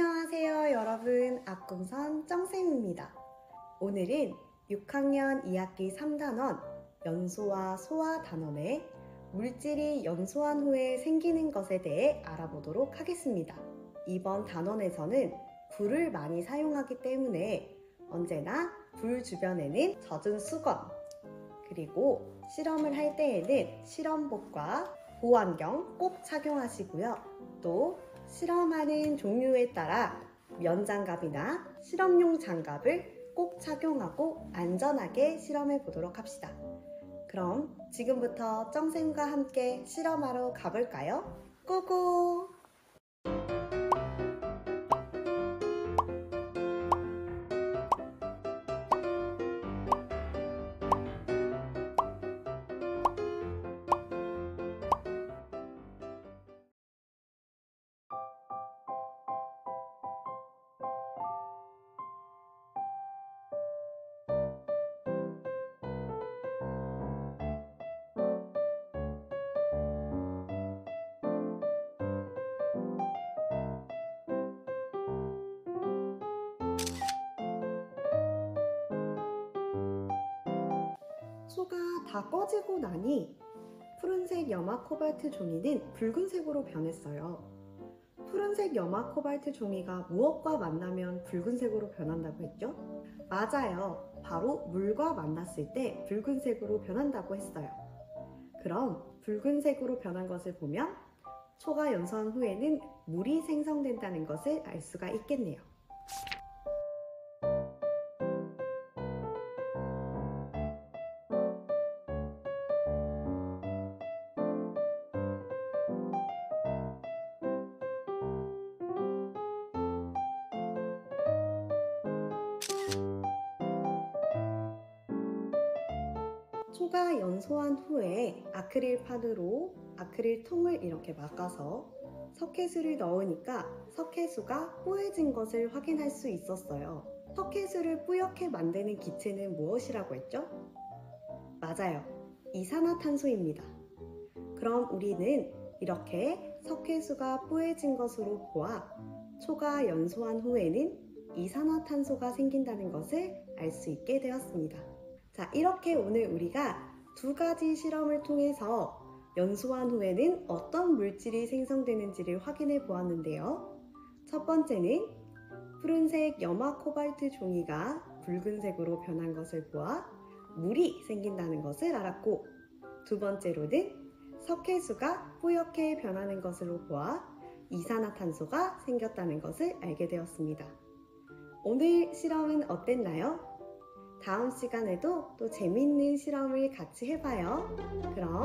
안녕하세요 여러분, 악궁선 쩡쌤입니다. 오늘은 6학년 2학기 3단원 연소와 소화 단원의 물질이 연소한 후에 생기는 것에 대해 알아보도록 하겠습니다. 이번 단원에서는 불을 많이 사용하기 때문에 언제나 불 주변에는 젖은 수건, 그리고 실험을 할 때에는 실험복과 보호안경 꼭 착용하시고요. 또 실험하는 종류에 따라 면장갑이나 실험용 장갑을 꼭 착용하고 안전하게 실험해 보도록 합시다. 그럼 지금부터 쩡쌤과 함께 실험하러 가볼까요? 고고! 소가 다 꺼지고 나니 푸른색 염화 코발트 종이는 붉은색으로 변했어요. 푸른색 염화 코발트 종이가 무엇과 만나면 붉은색으로 변한다고 했죠? 맞아요. 바로 물과 만났을 때 붉은색으로 변한다고 했어요. 그럼 붉은색으로 변한 것을 보면 소가 연소한 후에는 물이 생성된다는 것을 알 수가 있겠네요. 소가 연소한 후에 아크릴판으로 아크릴통을 이렇게 막아서 석회수를 넣으니까 석회수가 뽀얘진 것을 확인할 수 있었어요. 석회수를 뿌옇게 만드는 기체는 무엇이라고 했죠? 맞아요. 이산화탄소입니다. 그럼 우리는 이렇게 석회수가 뽀얘진 것으로 보아 소가 연소한 후에는 이산화탄소가 생긴다는 것을 알 수 있게 되었습니다. 자, 이렇게 오늘 우리가 두 가지 실험을 통해서 연소한 후에는 어떤 물질이 생성되는지를 확인해 보았는데요. 첫 번째는 푸른색 염화 코발트 종이가 붉은색으로 변한 것을 보아 물이 생긴다는 것을 알았고, 두 번째로는 석회수가 뿌옇게 변하는 것으로 보아 이산화탄소가 생겼다는 것을 알게 되었습니다. 오늘 실험은 어땠나요? 다음 시간에도 또 재미있는 실험을 같이 해봐요. 그럼